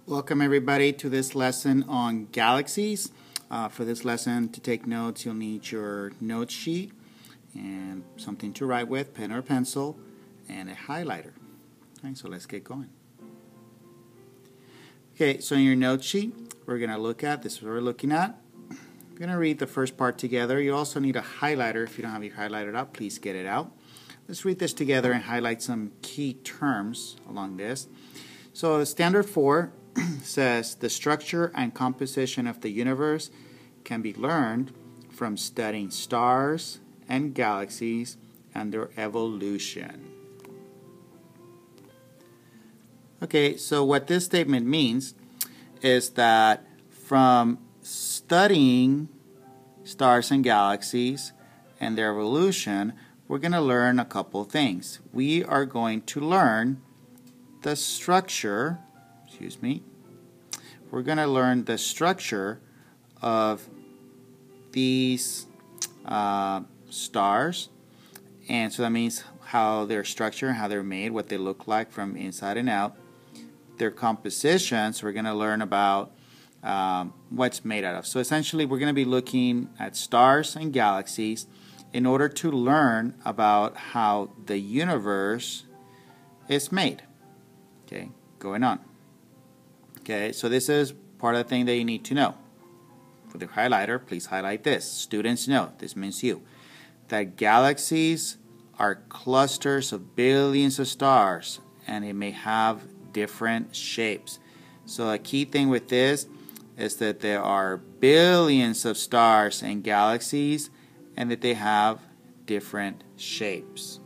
Welcome everybody to this lesson on galaxies. For this lesson, to take notes, you'll need your note sheet and something to write with, pen or pencil, and a highlighter. Okay, so let's get going. Okay, so in your note sheet, we're going to look at, this is what we're looking at. We're going to read the first part together. You also need a highlighter. If you don't have your highlighter out, please get it out. Let's read this together and highlight some key terms along this. So standard 4 says the structure and composition of the universe can be learned from studying stars and galaxies and their evolution. Okay, so what this statement means is that from studying stars and galaxies and their evolution, we're going to learn a couple things. We are going to learn the structure, we're going to learn the structure of these stars, and so that means how they're structured, how they're made, what they look like from inside and out. Their compositions, we're going to learn about what's made out of. So essentially we're going to be looking at stars and galaxies in order to learn about how the universe is made. Okay, going on. Okay, so this is part of the thing that you need to know. For the highlighter, please highlight this. Students know, this means you, that galaxies are clusters of billions of stars, and it may have different shapes. So a key thing with this is that there are billions of stars and galaxies, and that they have different shapes.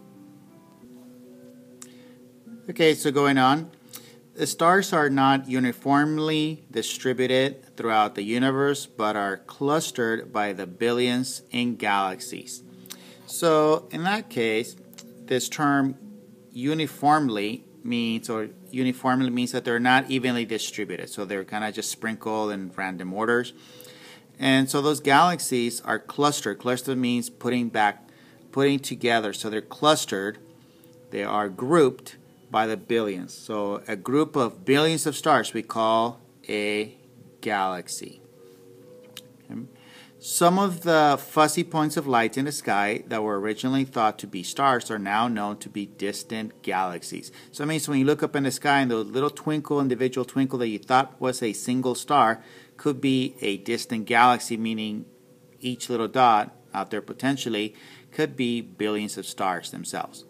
Okay, so going on. The stars are not uniformly distributed throughout the universe, but are clustered by the billions in galaxies. So in that case, this term uniformly means that they're not evenly distributed. So they're kind of just sprinkled in random orders. And so those galaxies are clustered. Clustered means putting together. So they're clustered. They are grouped by the billions. So a group of billions of stars we call a galaxy. Okay. Some of the fuzzy points of light in the sky that were originally thought to be stars are now known to be distant galaxies. So it means when you look up in the sky and the little individual twinkle that you thought was a single star could be a distant galaxy, meaning each little dot out there potentially could be billions of stars themselves.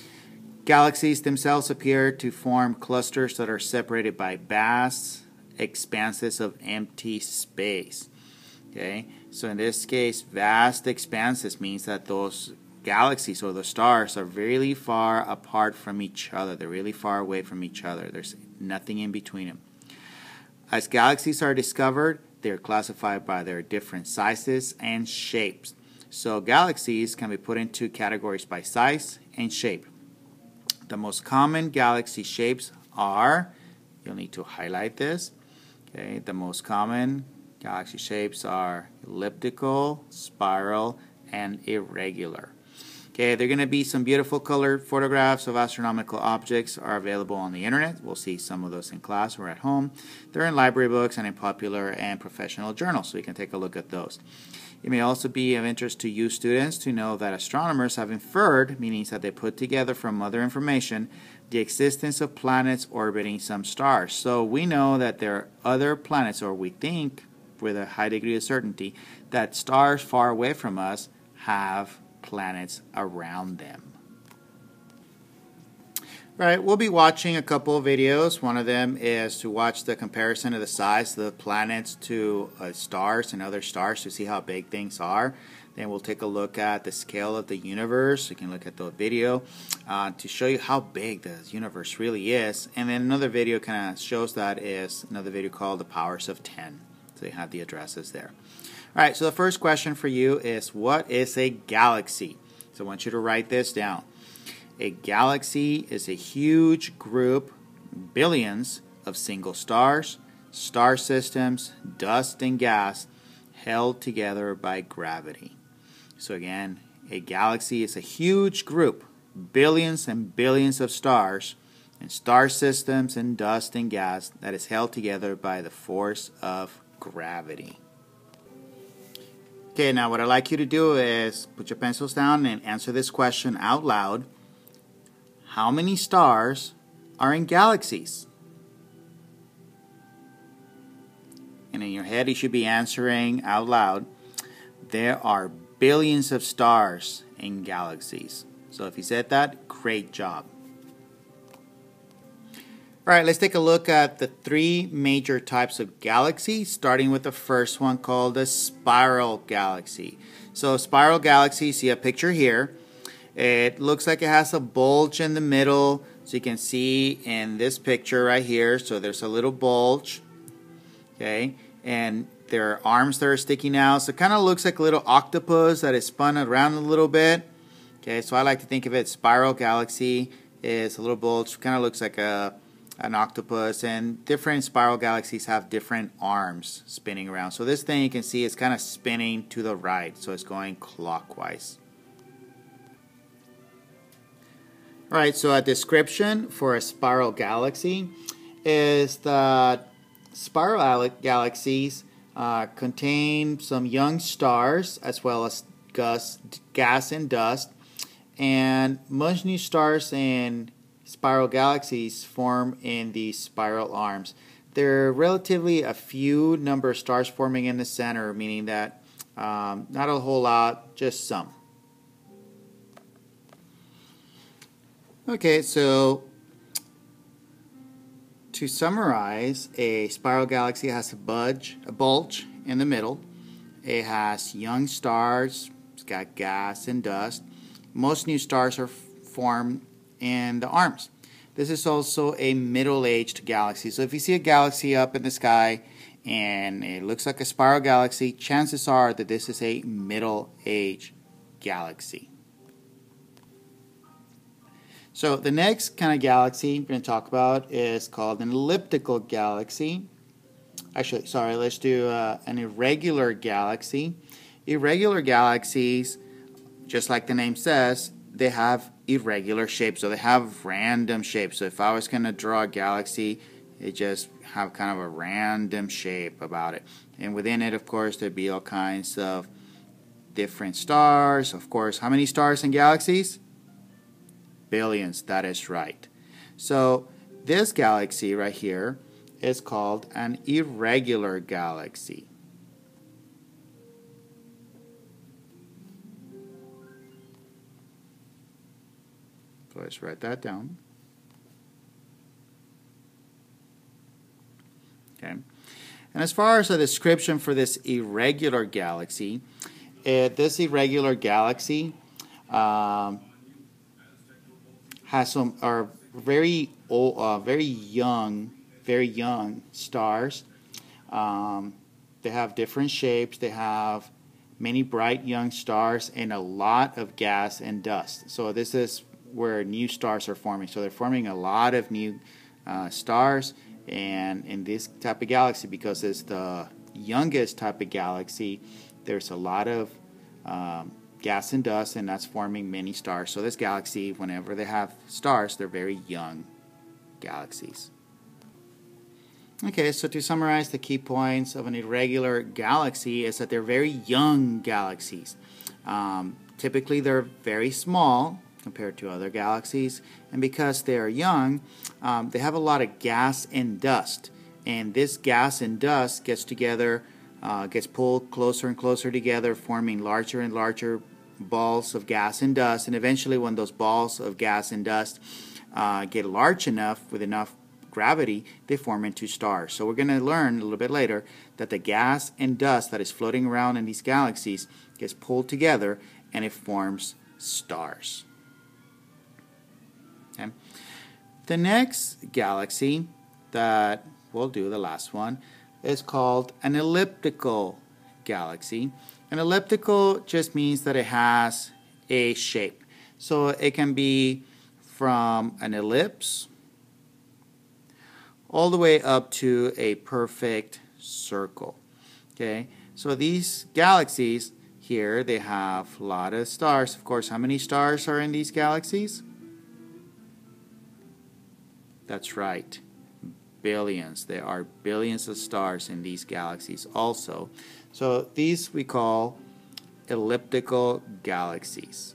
Galaxies themselves appear to form clusters that are separated by vast expanses of empty space. Okay, so in this case, vast expanses means that those galaxies or the stars are really far apart from each other. They're really far away from each other. There's nothing in between them. As galaxies are discovered, they're classified by their different sizes and shapes. So galaxies can be put into categories by size and shape. The most common galaxy shapes are, you'll need to highlight this, okay, the most common galaxy shapes are elliptical, spiral, and irregular. Okay, there are going to be some beautiful colored photographs of astronomical objects are available on the internet. We'll see some of those in class or at home. They're in library books and in popular and professional journals, so you can take a look at those. It may also be of interest to you students to know that astronomers have inferred, meaning that they put together from other information, the existence of planets orbiting some stars. So we know that there are other planets, or we think with a high degree of certainty, that stars far away from us have planets around them. Right, we'll be watching a couple of videos. One of them is to watch the comparison of the size of the planets to stars and other stars to see how big things are. Then we'll take a look at the scale of the universe. You can look at the video to show you how big the universe really is. And then another video kind of shows that is another video called The Powers of 10. So you have the addresses there. All right, so the first question for you is, what is a galaxy? So I want you to write this down. A galaxy is a huge group, billions of single stars, star systems, dust and gas held together by gravity. So again, a galaxy is a huge group, billions and billions of stars, and star systems and dust and gas that is held together by the force of gravity. Okay, now what I'd like you to do is put your pencils down and answer this question out loud. How many stars are in galaxies? And in your head you should be answering out loud, there are billions of stars in galaxies. So if you said that, great job. Alright, let's take a look at the three major types of galaxies, starting with the first one called the spiral galaxy. So spiral galaxy, see a picture here. It looks like it has a bulge in the middle, so you can see in this picture right here, so there's a little bulge, okay, and there are arms that are sticking out, so it kind of looks like a little octopus that is spun around a little bit. Okay, so I like to think of it, spiral galaxy is a little bulge, kind of looks like an octopus, and different spiral galaxies have different arms spinning around. So this thing you can see is kind of spinning to the right, so it's going clockwise. Alright, so a description for a spiral galaxy is that spiral galaxies contain some young stars as well as gas and dust, and most new stars in spiral galaxies form in these spiral arms. There are relatively a few number of stars forming in the center, meaning that not a whole lot, just some. Okay, so to summarize, a spiral galaxy has a bulge in the middle. It has young stars, it's got gas and dust. Most new stars are formed in the arms. This is also a middle-aged galaxy. So if you see a galaxy up in the sky and it looks like a spiral galaxy, chances are that this is a middle-aged galaxy. So the next kind of galaxy we're going to talk about is called an elliptical galaxy. Actually, sorry, let's do an irregular galaxy. Irregular galaxies, just like the name says, they have irregular shapes, so they have random shapes. So if I was going to draw a galaxy, it just have kind of a random shape about it. And within it, of course, there'd be all kinds of different stars. Of course, how many stars in galaxies? Billions, that is right. So this galaxy right here is called an irregular galaxy. So let's write that down. Okay. And as far as the description for this irregular galaxy, this irregular galaxy has some very young stars. They have different shapes. They have many bright young stars and a lot of gas and dust. So this is where new stars are forming. So they're forming a lot of new stars, and in this type of galaxy, because it's the youngest type of galaxy, there's a lot of gas and dust, and that's forming many stars. So this galaxy, whenever they have stars, they're very young galaxies. Okay, so to summarize, the key points of an irregular galaxy is that they're very young galaxies. Typically they're very small compared to other galaxies, and because they are young, they have a lot of gas and dust, and this gas and dust gets together, gets pulled closer and closer together, forming larger and larger balls of gas and dust, and eventually when those balls of gas and dust get large enough with enough gravity, they form into stars. So we're going to learn a little bit later that the gas and dust that is floating around in these galaxies gets pulled together and it forms stars. Okay. The next galaxy that we'll do, the last one, is called an elliptical galaxy. An elliptical just means that it has a shape. So it can be from an ellipse all the way up to a perfect circle. Okay, so these galaxies here, they have a lot of stars. Of course, how many stars are in these galaxies? That's right. Billions. There are billions of stars in these galaxies also. So these we call elliptical galaxies.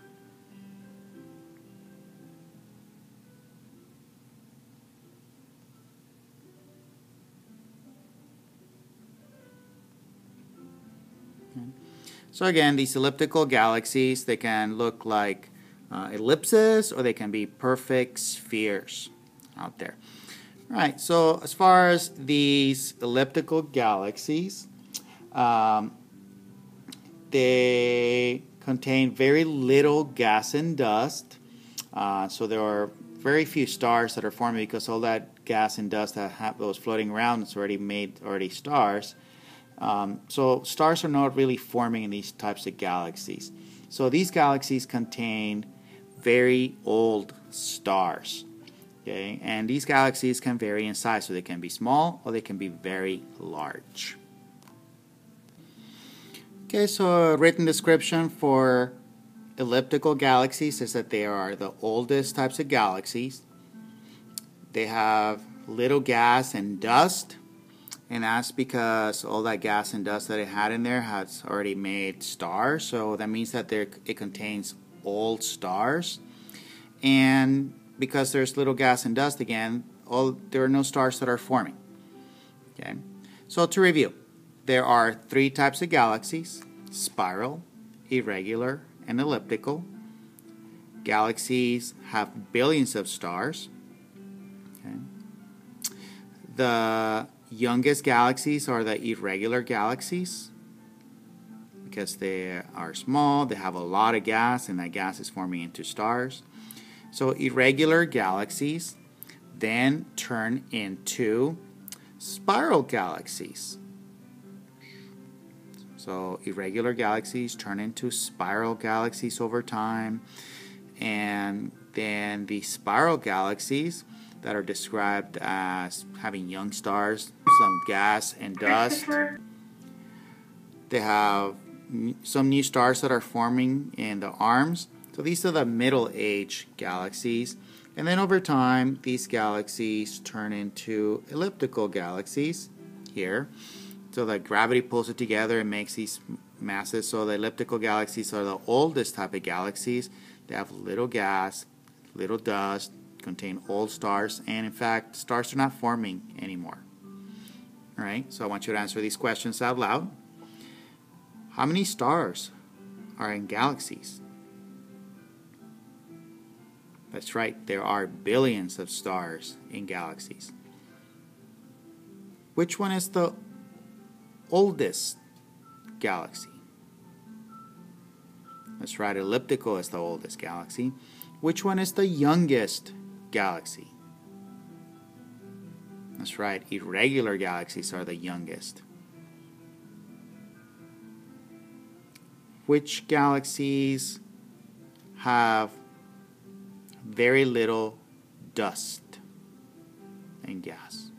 So again, these elliptical galaxies, they can look like ellipses, or they can be perfect spheres out there. All right, so as far as these elliptical galaxies, they contain very little gas and dust. So there are very few stars that are forming, because all that gas and dust that was floating around is already stars. So stars are not really forming in these types of galaxies. So these galaxies contain very old stars. Okay? And these galaxies can vary in size, so they can be small or they can be very large. Okay, so a written description for elliptical galaxies is that they are the oldest types of galaxies. They have little gas and dust. And that's because all that gas and dust that it had in there has already made stars. So that means that it contains old stars. And because there's little gas and dust, again, there are no stars that are forming. Okay. So to review, there are 3 types of galaxies: spiral, irregular, and elliptical. Galaxies have billions of stars. Okay. The youngest galaxies are the irregular galaxies, because they are small, they have a lot of gas, and that gas is forming into stars. So irregular galaxies then turn into spiral galaxies. So irregular galaxies turn into spiral galaxies over time, and then the spiral galaxies that are described as having young stars, some gas and dust. They have some new stars that are forming in the arms. So these are the middle age galaxies. And then over time, these galaxies turn into elliptical galaxies here. So that gravity pulls it together and makes these masses. So the elliptical galaxies are the oldest type of galaxies. They have little gas, little dust, contain old stars, and in fact, stars are not forming anymore. All right, so I want you to answer these questions out loud. How many stars are in galaxies? That's right, there are billions of stars in galaxies. Which one is the oldest galaxy? That's right, elliptical is the oldest galaxy. Which one is the youngest galaxy? That's right, irregular galaxies are the youngest. Which galaxies have very little dust and gas?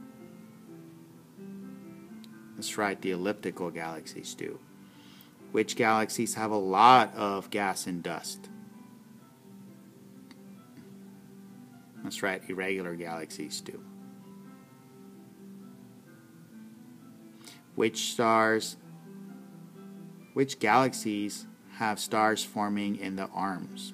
That's right, the elliptical galaxies do. Which galaxies have a lot of gas and dust? That's right, irregular galaxies do. Which galaxies have stars forming in the arms?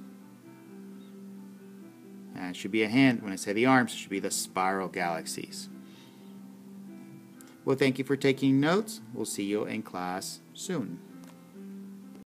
And it should be a hint. When I say the arms, it should be the spiral galaxies. Well, thank you for taking notes. We'll see you in class soon.